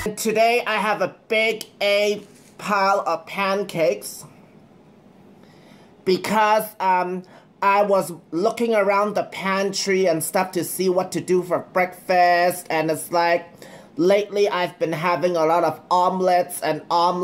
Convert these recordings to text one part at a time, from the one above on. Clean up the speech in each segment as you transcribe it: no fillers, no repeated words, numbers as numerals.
Today I have a big pile of pancakes because I was looking around the pantry and stuff to see what to do for breakfast, and it's like lately I've been having a lot of omelets and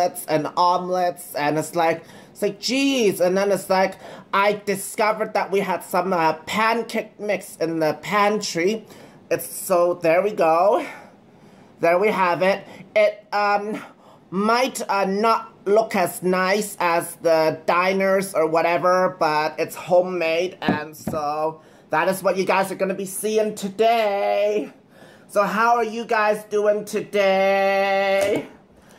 it's like geez, and then it's like I discovered that we had some pancake mix in the pantry. So there we go. There we have it. It might not look as nice as the diners or whatever, but it's homemade, and so that is what you guys are going to be seeing today. So how are you guys doing today?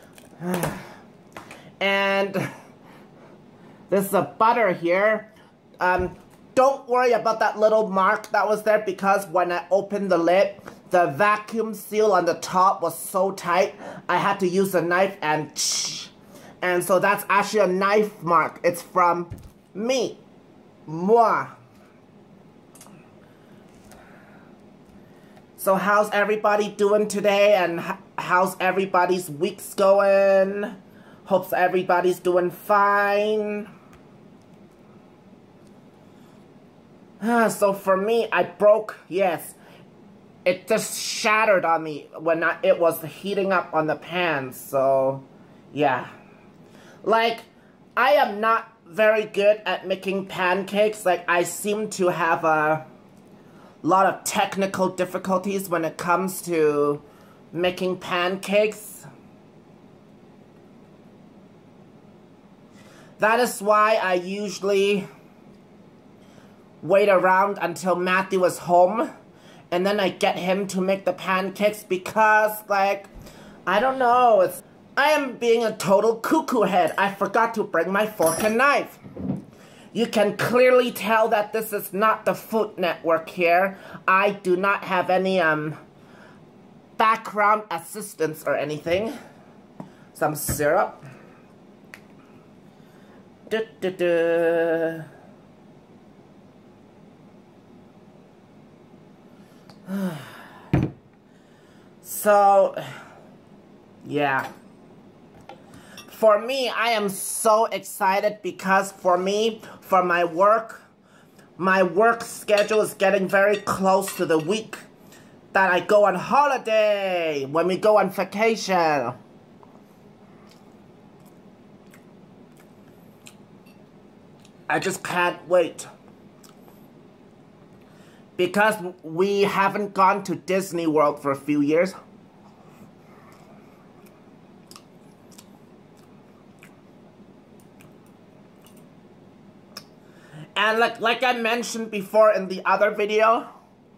And this is a butter here. Don't worry about that little mark that was there, because when I opened the lid, the vacuum seal on the top was so tight, I had to use a knife and so that's actually a knife mark. It's from me. Moi. So how's everybody doing today, and how's everybody's weeks going? Hopes everybody's doing fine. So for me, I broke, yes. It just shattered on me when it was heating up on the pan, so yeah. Like, I am not very good at making pancakes. Like, I seem to have a lot of technical difficulties when it comes to making pancakes. That is why I usually wait around until Matthew is home, and then I get him to make the pancakes, because, like, I don't know, I am being a total cuckoo head. I forgot to bring my fork and knife. You can clearly tell that this is not the Food Network here. I do not have any background assistance or anything. Some syrup. So, yeah. For me, I am so excited because for me, for my work schedule is getting very close to the week that I go on holiday, when we go on vacation. I just can't wait. Because we haven't gone to Disney World for a few years. And like I mentioned before in the other video,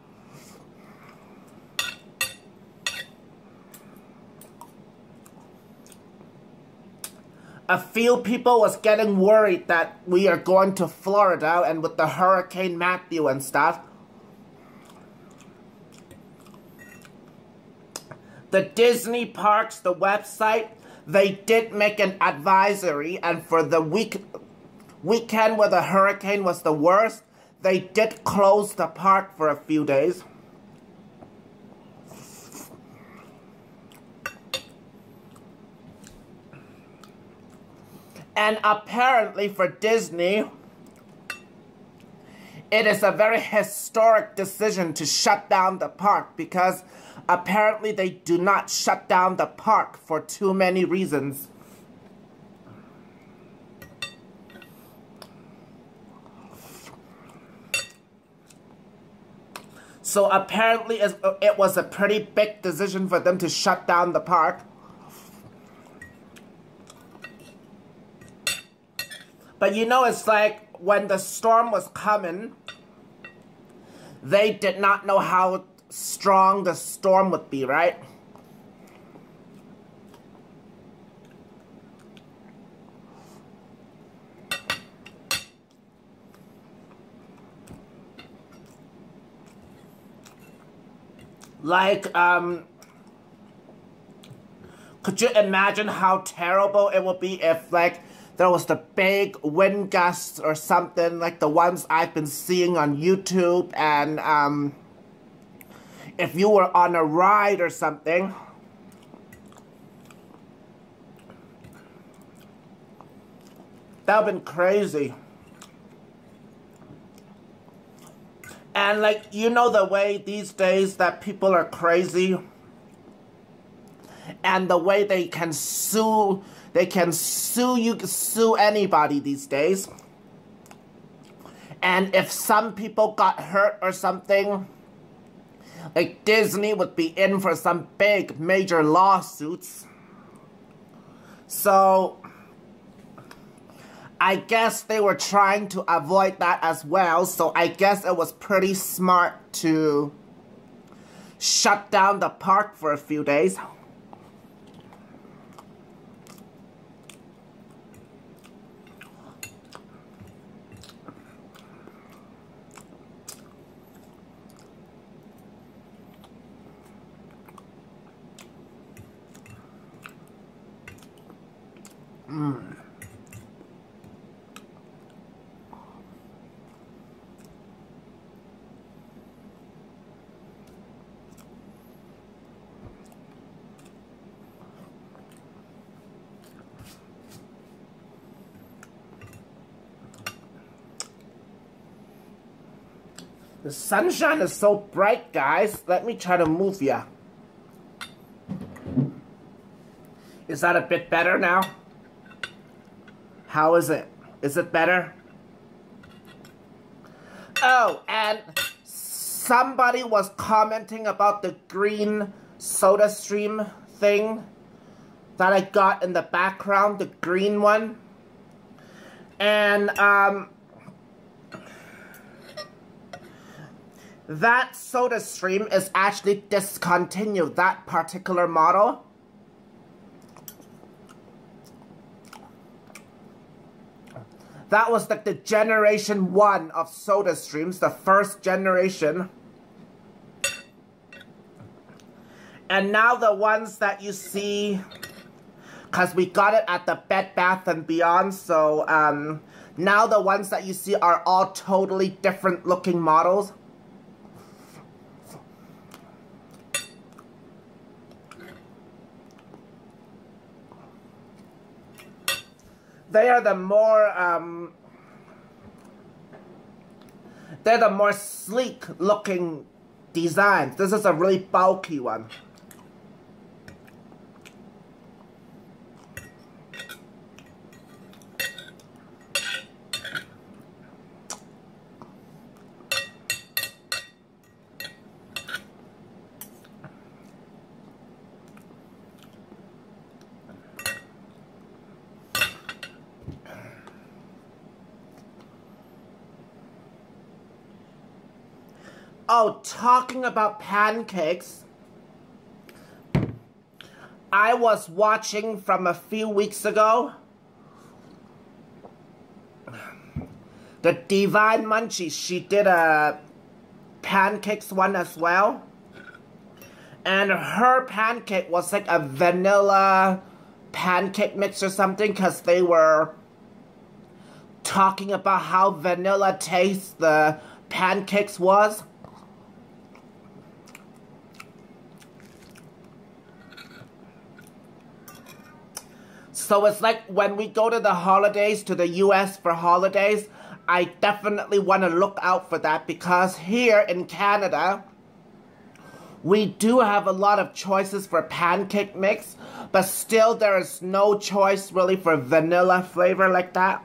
a few people was getting worried that we are going to Florida, and with the Hurricane Matthew and stuff. The Disney parks, the website, they did make an advisory, and for the weekend where the hurricane was the worst, they did close the park for a few days. And apparently for Disney, it is a very historic decision to shut down the park, because apparently they do not shut down the park for too many reasons. So apparently it was a pretty big decision for them to shut down the park. But you know, it's like when the storm was coming, they did not know how strong the storm would be, right? Like, could you imagine how terrible it would be if, like, there was the big wind gusts or something like the ones I've been seeing on YouTube, and if you were on a ride or something, That would have been crazy. And like, you know the way these days that people are crazy? And the way they can sue you can sue anybody these days. And if some people got hurt or something, like Disney would be in for some big major lawsuits. So I guess they were trying to avoid that as well. So I guess it was pretty smart to shut down the park for a few days. The sunshine is so bright, guys. Let me try to move ya. Is that a bit better now? How is it? Is it better? Oh, and somebody was commenting about the green soda stream thing that I got in the background, the green one. And, that soda stream is actually discontinued, that particular model. That was like the generation 1 of soda streams, the first generation. And now the ones that you see, because we got it at the Bed Bath & Beyond, so now the ones that you see are all totally different looking models. They are the more sleek looking designs. This is a really bulky one. Oh, talking about pancakes, I was watching from a few weeks ago the Divine Munchies. She did a pancakes one as well. And her pancake was like a vanilla pancake mix or something, because they were talking about how vanilla taste the pancakes was. So it's like when we go to the holidays, to the US for holidays, I definitely want to look out for that, because here in Canada, we do have a lot of choices for pancake mix, but still there is no choice really for vanilla flavor like that.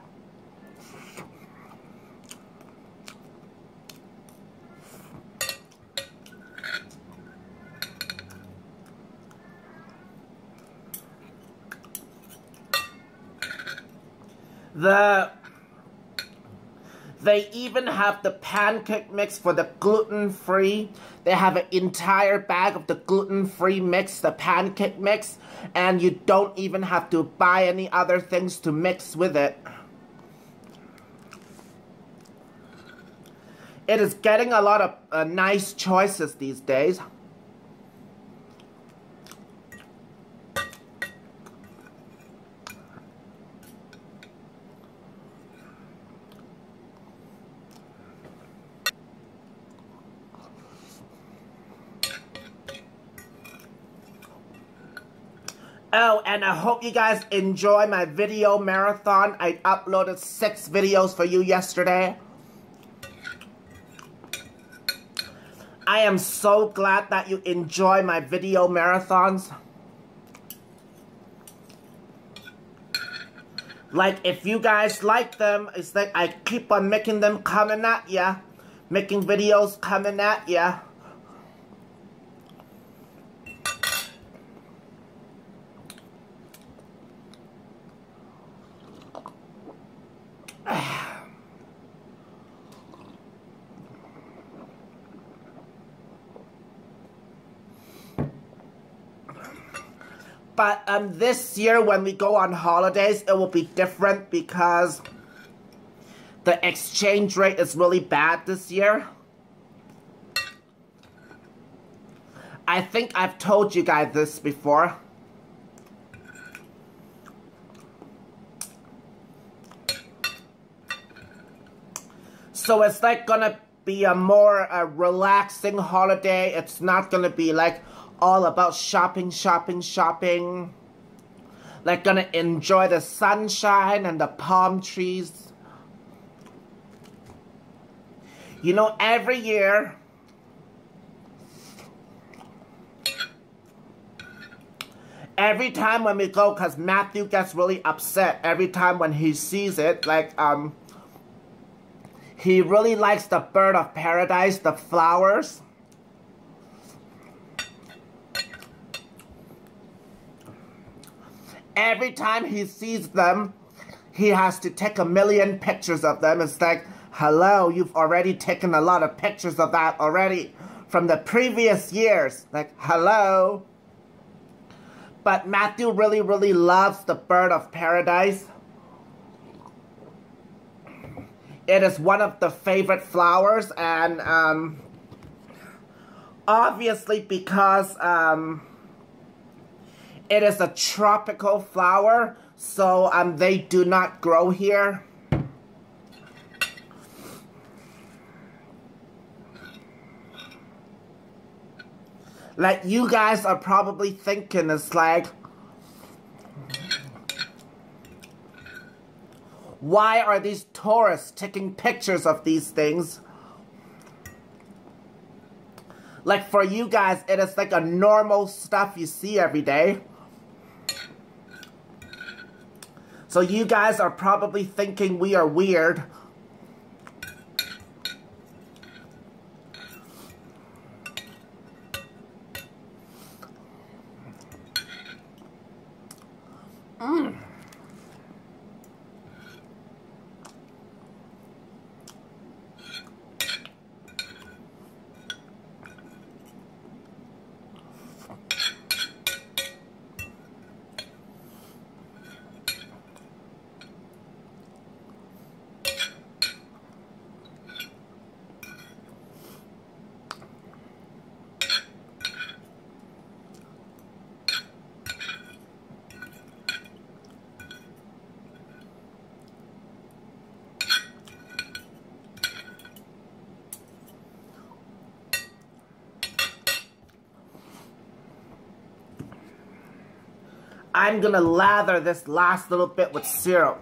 They even have the pancake mix for the gluten-free. They have an entire bag of the gluten-free mix, the pancake mix, and you don't even have to buy any other things to mix with it. It is getting a lot of nice choices these days. Oh, and I hope you guys enjoy my video marathon. I uploaded 6 videos for you yesterday. I am so glad that you enjoy my video marathons. Like, if you guys like them, it's like I keep on making them coming at ya. Making videos coming at ya. But this year when we go on holidays, it will be different because the exchange rate is really bad this year. I think I've told you guys this before. So it's like gonna be a more relaxing holiday. It's not gonna be like all about shopping. Like gonna enjoy the sunshine and the palm trees. You know, every year, every time when we go, because Matthew gets really upset every time when he sees it, like, he really likes the bird of paradise, the flowers. Every time he sees them, he has to take 1,000,000 pictures of them. It's like, hello, you've already taken a lot of pictures of that already from the previous years. Like, hello. But Matthew really, really loves the bird of paradise. It is one of the favorite flowers, and obviously because it is a tropical flower, so they do not grow here. Like, you guys are probably thinking, it's like, why are these tourists taking pictures of these things? Like, for you guys, it is like a normal stuff you see every day. So you guys are probably thinking we are weird. I'm gonna lather this last little bit with syrup.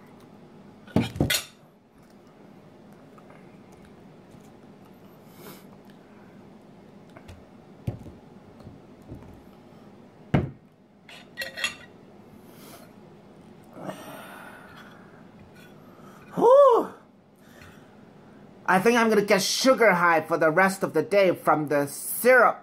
Whew. I think I'm gonna get sugar high for the rest of the day from the syrup.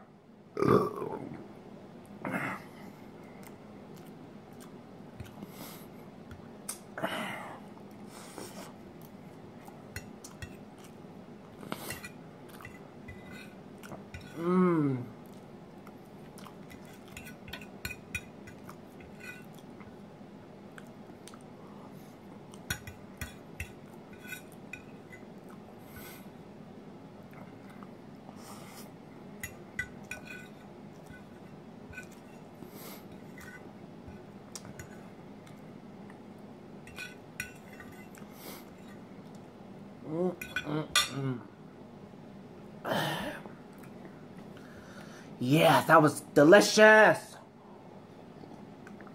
Yeah, that was delicious.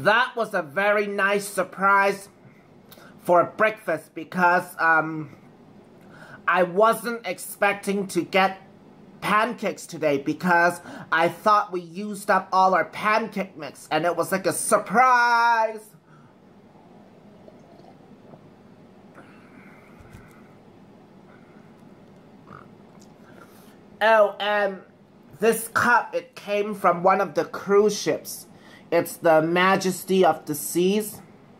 that was a very nice surprise for breakfast because I wasn't expecting to get pancakes today because I thought we used up all our pancake mix and it was like a surprise. Oh, and this cup, it came from one of the cruise ships. It's the Majesty of the Seas.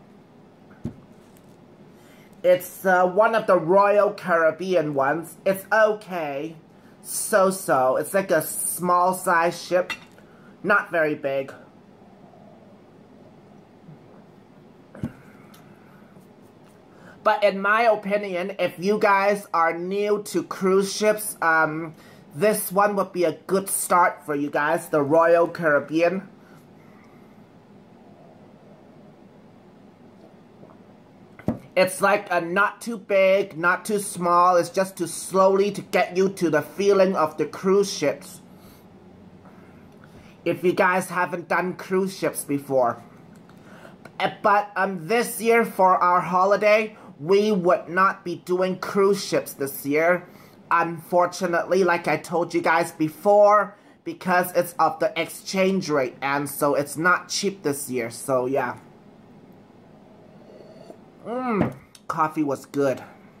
It's one of the Royal Caribbean ones. It's okay. So-so. It's like a small size ship. Not very big. But in my opinion, if you guys are new to cruise ships, this one would be a good start for you guys. The Royal Caribbean. It's like a not too big, not too small. It's just to slowly to get you to the feeling of the cruise ships. If you guys haven't done cruise ships before. But this year for our holiday, we would not be doing cruise ships this year. Unfortunately, like I told you guys before, because it's of the exchange rate. And so it's not cheap this year. So yeah. Coffee was good.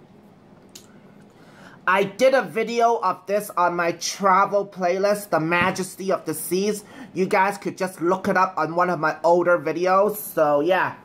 I did a video of this on my travel playlist, The Majesty of the Seas. You guys could just look it up on one of my older videos. So, yeah.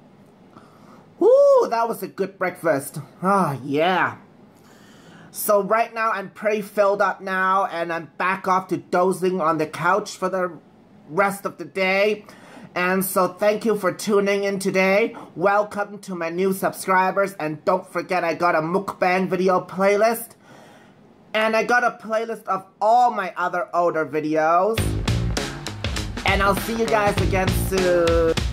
Woo, that was a good breakfast. Oh, yeah. So, right now, I'm pretty filled up now. And I'm back off to dozing on the couch for the rest of the day. And so thank you for tuning in today. Welcome to my new subscribers. And don't forget I got a mukbang video playlist. And I got a playlist of all my other older videos. And I'll see you guys again soon.